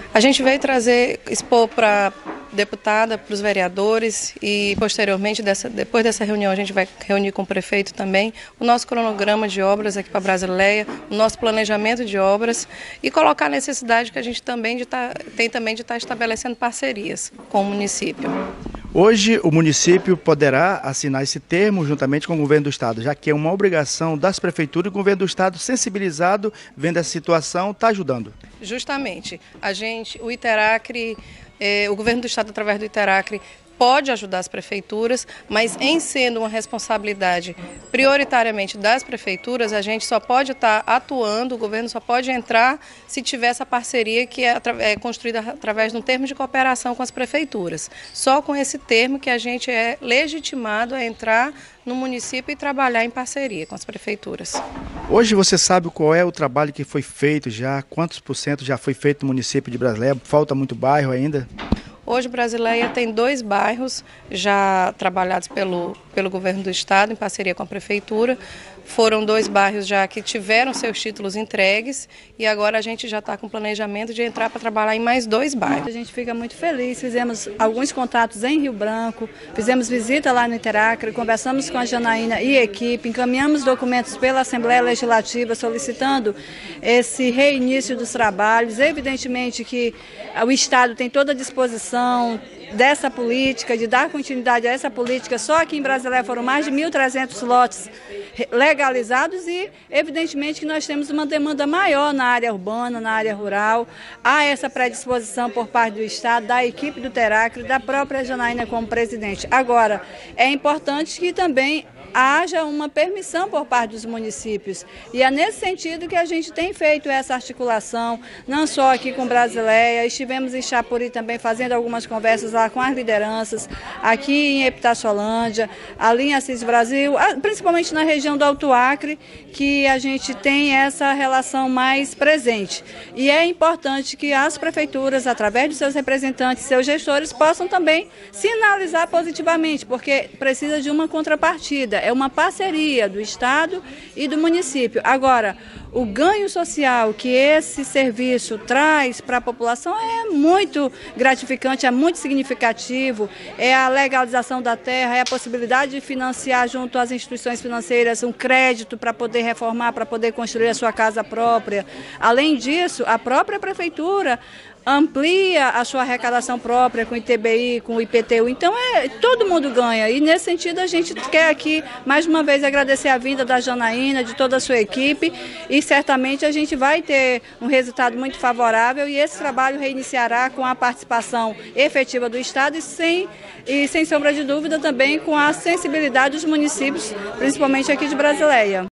A gente veio expor para a deputada, para os vereadores e posteriormente, depois dessa reunião, a gente vai reunir com o prefeito também o nosso cronograma de obras aqui para Brasileia, o nosso planejamento de obras e colocar a necessidade que a gente também tem de estar estabelecendo parcerias com o município. Hoje o município poderá assinar esse termo juntamente com o governo do estado, já que é uma obrigação das prefeituras e o governo do estado sensibilizado, vendo essa situação, está ajudando. Justamente, o Iteracre, o governo do estado através do Iteracre pode ajudar as prefeituras, mas em sendo uma responsabilidade prioritariamente das prefeituras, a gente só pode estar atuando, o governo só pode entrar se tiver essa parceria que é construída através de um termo de cooperação com as prefeituras. Só com esse termo que a gente é legitimado a entrar no município e trabalhar em parceria com as prefeituras. Hoje você sabe qual é o trabalho que foi feito já, quantos por cento já foi feito no município de Brasileia? Falta muito bairro ainda? Hoje, Brasileia tem 2 bairros já trabalhados pelo governo do estado, em parceria com a prefeitura. Foram 2 bairros já que tiveram seus títulos entregues e agora a gente já está com planejamento de entrar para trabalhar em mais 2 bairros. A gente fica muito feliz, fizemos alguns contatos em Rio Branco, fizemos visita lá no Iteracre, conversamos com a Janaína e equipe, encaminhamos documentos pela Assembleia Legislativa solicitando esse reinício dos trabalhos. Evidentemente que o estado tem toda a disposição dessa política, de dar continuidade a essa política. Só aqui em Brasileia foram mais de 1.300 lotes legalizados e, evidentemente, que nós temos uma demanda maior na área urbana, na área rural. Há essa predisposição por parte do estado, da equipe do Iteracre, da própria Janaína como presidente. Agora, é importante que também haja uma permissão por parte dos municípios. E é nesse sentido que a gente tem feito essa articulação, não só aqui com Brasileia, estivemos em Chapuri também fazendo algumas conversas lá com as lideranças, aqui em Epitácio-Holândia, ali em Assis Brasil, principalmente na região do Alto Acre, que a gente tem essa relação mais presente. E é importante que as prefeituras, através de seus representantes, seus gestores, possam também sinalizar positivamente, porque precisa de uma contrapartida. É uma parceria do estado e do município. Agora, o ganho social que esse serviço traz para a população é muito gratificante, é muito significativo. É a legalização da terra, é a possibilidade de financiar junto às instituições financeiras um crédito para poder reformar, para poder construir a sua casa própria. Além disso, a própria prefeitura amplia a sua arrecadação própria com o ITBI, com o IPTU, então todo mundo ganha e nesse sentido a gente quer aqui mais uma vez agradecer a vinda da Janaína, de toda a sua equipe e certamente a gente vai ter um resultado muito favorável e esse trabalho reiniciará com a participação efetiva do estado e sem sombra de dúvida também com a sensibilidade dos municípios, principalmente aqui de Brasileia.